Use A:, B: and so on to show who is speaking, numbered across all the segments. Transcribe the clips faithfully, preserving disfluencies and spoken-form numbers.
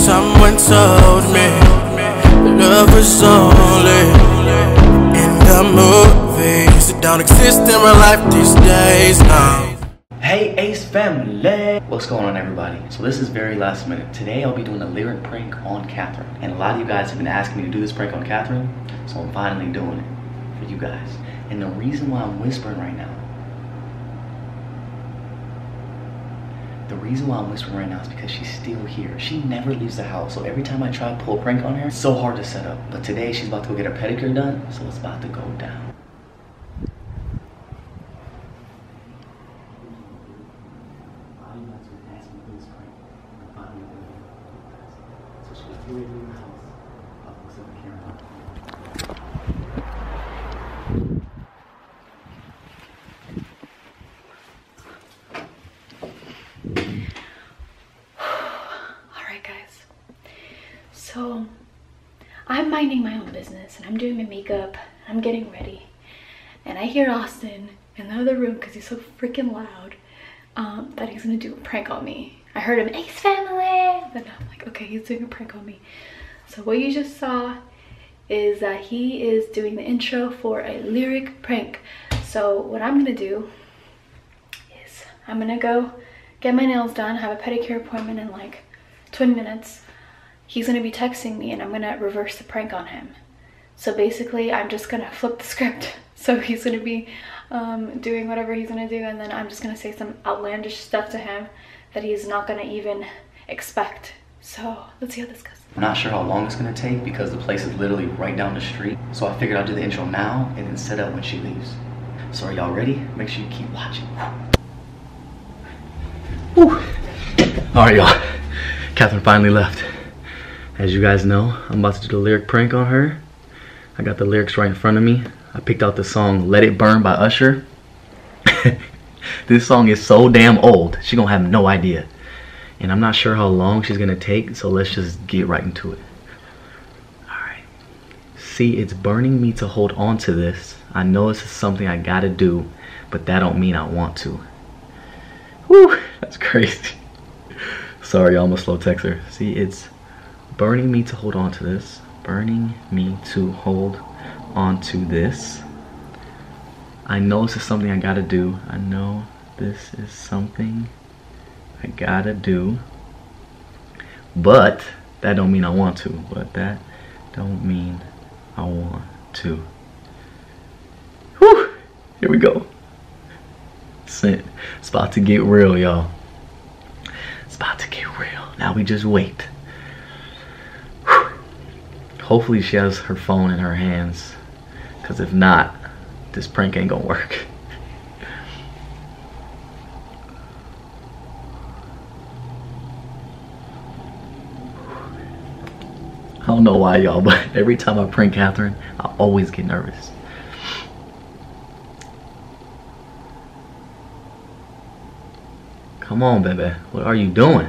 A: Someone told me love was only in the movies. It don't exist in real life these days now.
B: Hey Ace family! What's going on everybody? So this is very last minute. Today I'll be doing a lyric prank on Catherine. And a lot of you guys have been asking me to do this prank on Catherine, so I'm finally doing it for you guys. And the reason why I'm whispering right now, the reason why I'm whispering right now is because she's still here. She never leaves the house, so every time I try to pull a prank on her, it's so hard to set up. But today she's about to go get her pedicure done, so it's about to go down.
C: Alright guys, so I'm minding my own business and I'm doing my makeup, I'm getting ready, and I hear Austin in the other room because he's so freaking loud um, that he's gonna do a prank on me. I heard him, Ace family! Then I'm like, okay, he's doing a prank on me. So what you just saw is that he is doing the intro for a lyric prank. So what I'm gonna do is I'm gonna go get my nails done, have a pedicure appointment in like twenty minutes. He's gonna be texting me and I'm gonna reverse the prank on him. So basically I'm just gonna flip the script. So he's gonna be um, doing whatever he's gonna do, and then I'm just gonna say some outlandish stuff to him that he's not gonna even expect. So let's see how this goes.
B: I'm not sure how long it's gonna take because the place is literally right down the street. So I figured I'll do the intro now and then set up when she leaves. So are y'all ready? Make sure you keep watching. Woo. All right, y'all. Catherine finally left. As you guys know, I'm about to do the lyric prank on her. I got the lyrics right in front of me. I picked out the song Let It Burn by Usher. This song is so damn old, she gonna have no idea. And I'm not sure how long she's gonna take, so let's just get right into it. Alright. See, it's burning me to hold on to this. I know this is something I gotta do, but that don't mean I want to. Whew, that's crazy. Sorry, I'm a slow texter. See, it's burning me to hold on to this. Burning me to hold on to this. I know this is something I gotta do. I know this is something I gotta do. But that don't mean I want to. But that don't mean I want to. Whew, here we go. It's, it's about to get real, y'all. It's about to get real. Now we just wait. Whew. Hopefully she has her phone in her hands, because if not, this prank ain't gonna work. I don't know why, y'all, but every time I prank Catherine, I always get nervous. Come on, baby. What are you doing?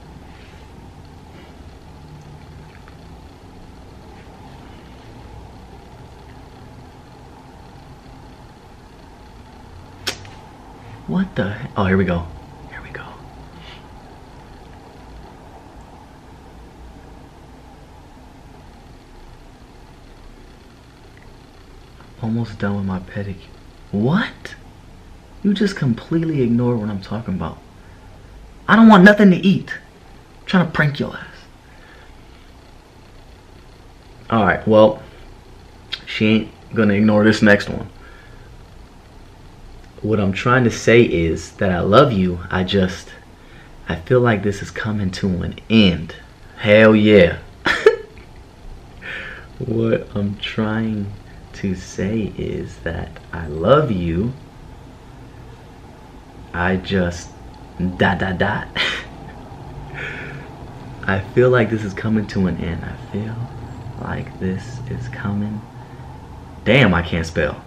B: What the heck? Oh, here we go. Here we go. Almost done with my pedicure. What? You just completely ignore what I'm talking about. I don't want nothing to eat. I'm trying to prank your ass. Alright, well, she ain't gonna ignore this next one. What I'm trying to say is that I love you. I just, I feel like this is coming to an end. Hell yeah. What I'm trying to say is that I love you. I just, dot dot dot. I feel like this is coming to an end. I feel like this is coming. Damn, I can't spell.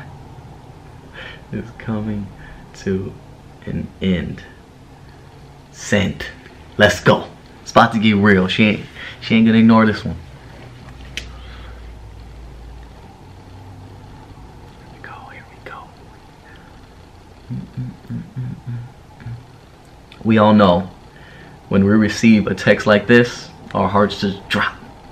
B: Is coming to an end. Send. Let's go. It's about to get real. She ain't she ain't gonna ignore this one. Here we go, here we go. Mm -mm -mm -mm -mm. We all know when we receive a text like this, Our hearts just drop.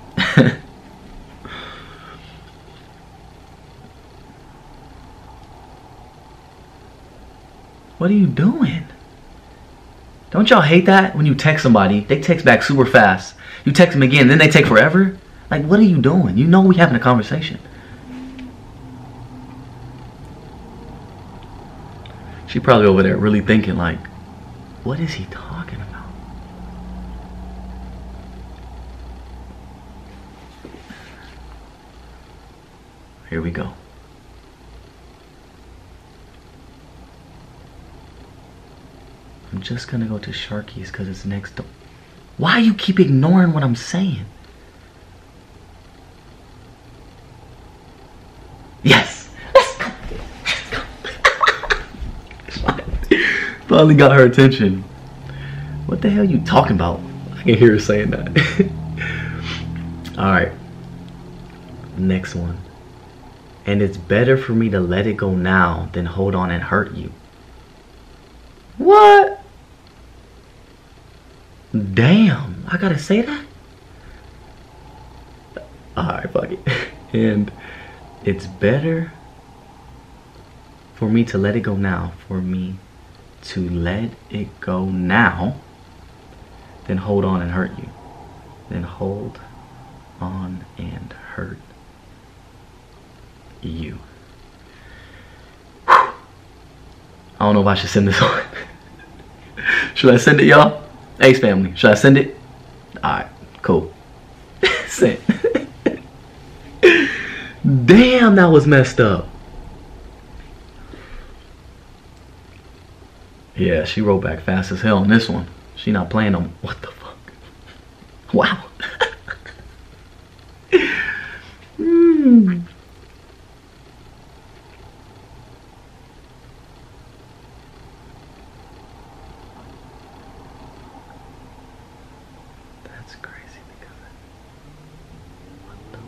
B: What are you doing? Don't y'all hate that when you text somebody, they text back super fast. You text them again, then they take forever? Like, what are you doing? You know we having a conversation. She probably over there really thinking like, what is he talking about? Here we go. I'm just gonna go to Sharky's because it's next door. Why you keep ignoring what I'm saying? Yes! Let's go! Let's go! Finally got her attention. What the hell you talking about? I can hear her saying that. Alright. Next one. And it's better for me to let it go now than hold on and hurt you. What? Damn, I gotta say that? Alright, fuck it. And it's better for me to let it go now, for me to let it go now, than hold on and hurt you. Then hold on and hurt you. I don't know if I should send this on. Should I send it, y'all? Ace family, should I send it? Alright, cool. Send. Damn, that was messed up. Yeah, she wrote back fast as hell on this one. She not playing them. What the fuck? Wow. mm. That's crazy because what the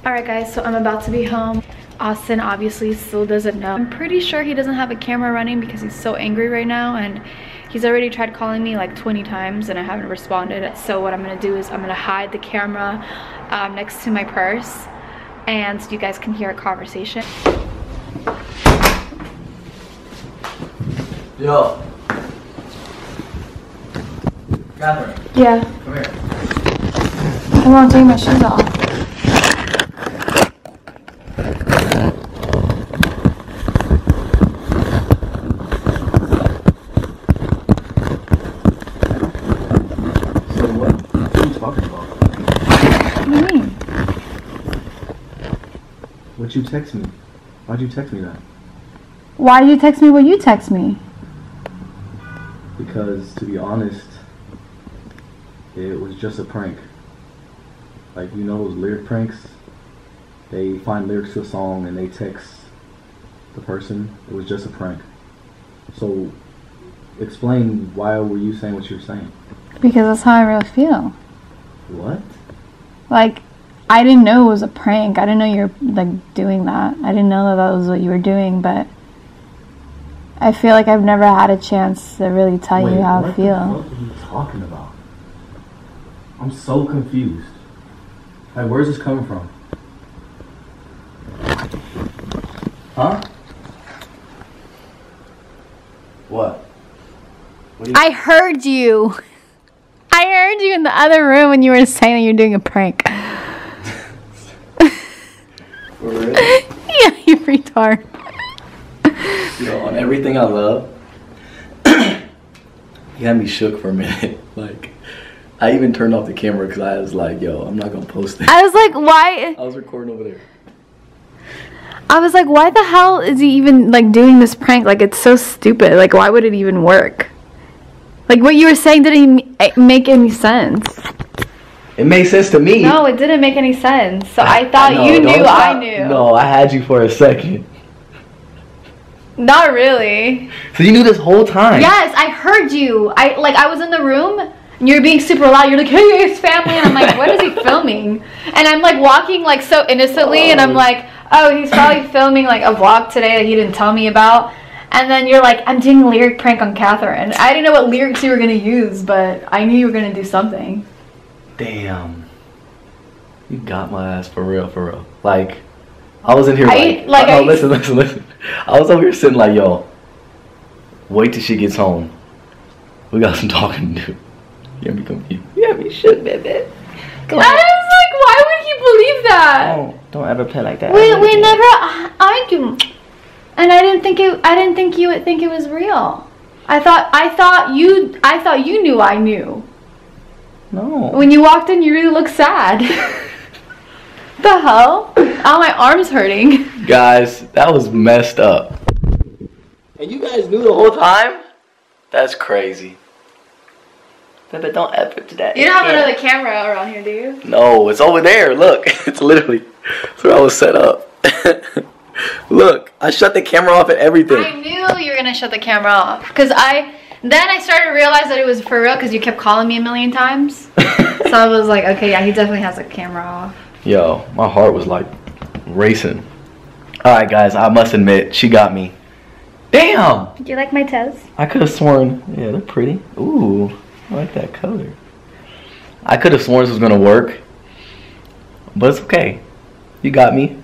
C: Alright guys, so I'm about to be home. Austin obviously still doesn't know. I'm pretty sure he doesn't have a camera running because he's so angry right now, and he's already tried calling me like twenty times and I haven't responded. So what I'm gonna do is I'm gonna hide the camera um, next to my purse, and so you guys can hear a conversation.
B: Yo. Catherine.
C: Yeah.
B: Come here.
C: I won't take my shoes off.
B: So what? What are you talking about?
C: What do you mean?
B: What'd you text me? Why'd you text me that?
C: Why did you text me what you text me?
B: Because, to be honest, it was just a prank. Like, you know those lyric pranks? They find lyrics to a song and they text the person. It was just a prank. So, explain why were you saying what you were saying?
C: Because that's how I really feel.
B: What?
C: Like, I didn't know it was a prank. I didn't know you were, like, doing that. I didn't know that that was what you were doing, but I feel like I've never had a chance to really tell
B: Wait,
C: you how
B: what
C: I feel.
B: What are you talking about? I'm so confused. Like, where's this coming from? Huh? What? What do you
C: I heard you. I heard you in the other room when you were saying that you're doing a prank.
B: For real?
C: Yeah, you retard.
B: You know, on everything I love, you had me shook for a minute. Like, I even turned off the camera because I was like, yo, I'm not gonna post it.
C: I was like, why?
B: I was recording over there.
C: I was like, why the hell is he even, like, doing this prank? Like, it's so stupid. Like, why would it even work? Like, what you were saying didn't even make any sense.
B: It made sense to me.
C: No, it didn't make any sense. So I thought
B: No,
C: you
B: don't
C: knew
B: stop.
C: I knew.
B: No, I had you for a second.
C: Not really.
B: So you knew this whole time?
C: Yes, I heard you. I like I was in the room and you're being super loud. You're like, hey, it's family, and I'm like, what is he filming? And I'm like walking like so innocently, oh. And I'm like, oh, he's probably filming like a vlog today that he didn't tell me about. And then you're like, I'm doing a lyric prank on Catherine. I didn't know what lyrics you were gonna use, but I knew you were gonna do something.
B: Damn. You got my ass for real, for real. Like, I was in here
C: I,
B: like,
C: like
B: oh,
C: I,
B: listen, listen, listen. I was over here sitting like, yo, wait till she gets home. We got some talking to do. You got me confused. You got me shook, baby. Come on.
C: I was like, why would he believe that?
B: Don't, don't ever play like that.
C: We we never argued, and I didn't think it. I didn't think you would think it was real. I thought I thought you I thought you knew I knew.
B: No.
C: When you walked in, you really looked sad. The hell? Oh, my arm's hurting.
B: Guys, that was messed up. And you guys knew the whole time? That's crazy. Baby, don't ever do that.
C: You don't have another camera around here, do you?
B: No, it's over there. Look, it's literally that's where I was set up. Look, I shut the camera off and everything.
C: I knew you were gonna shut the camera off, cause I then I started to realize that it was for real, cause you kept calling me a million times. So I was like, okay, yeah, he definitely has a camera off.
B: Yo, my heart was like racing. Alright guys, I must admit, she got me. Damn!
C: Do you like my toes?
B: I could have sworn, yeah, they're pretty. Ooh, I like that color. I could have sworn this was gonna work, but it's okay. You got me.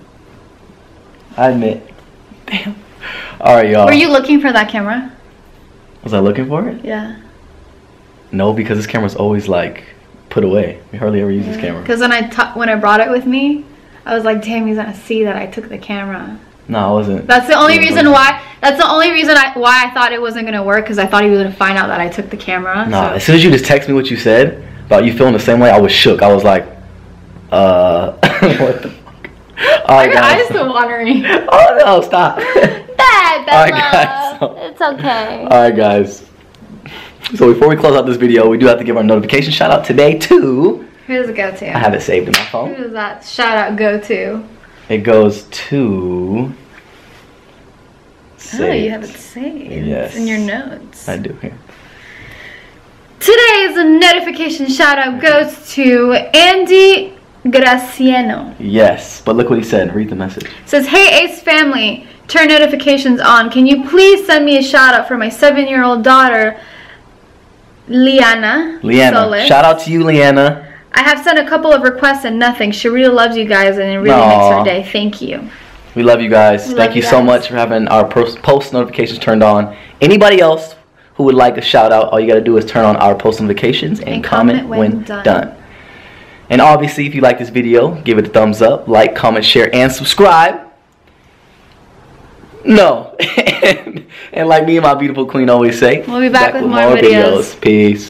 B: I admit. Damn. Alright, y'all.
C: Were you looking for that camera?
B: Was I looking for it?
C: Yeah.
B: No, because this camera's always like put away. We hardly ever use yeah. this camera.
C: Because when I t when I brought it with me, I was like, damn, he's gonna see that I took the camera.
B: No, I wasn't.
C: That's the only reason why. That's the only reason I why I thought it wasn't gonna work, because I thought he was gonna find out that I took the camera.
B: No,
C: so.
B: As soon as you just text me what you said about you feeling the same way, I was shook. I was like, uh, what the fuck? All right,
C: Your
B: guys.
C: eyes still watering.
B: Oh no, stop.
C: Dad,
B: All right, guys. So,
C: it's okay.
B: All right, guys. So before we close out this video, we do have to give our notification shout out today to.
C: Who does it go to?
B: I have it saved in my phone.
C: Who does that shout out go to?
B: It goes to.
C: Saved. Oh, you have it saved.
B: Yes.
C: In your notes.
B: I do here.
C: Today's notification shout out goes to Andy Graciano.
B: Yes, but look what he said. Read the message.
C: It says, hey Ace family, turn notifications on. Can you please send me a shout out for my seven-year-old daughter, Liana.
B: Liana.
C: Solis.
B: Shout out to you, Liana.
C: I have sent a couple of requests and nothing. She really loves you guys and it really
B: Aww.
C: makes her day. Thank you.
B: We love you guys.
C: We
B: Thank you,
C: you
B: so
C: guys.
B: much for having our post, post notifications turned on. Anybody else who would like a shout out, all you got to do is turn on our post notifications and,
C: And
B: comment,
C: comment
B: when,
C: when done.
B: done. And obviously, if you like this video, give it a thumbs up, like, comment, share, and subscribe. No. and, and like me and my beautiful queen always say,
C: We'll be back with more videos.
B: Peace.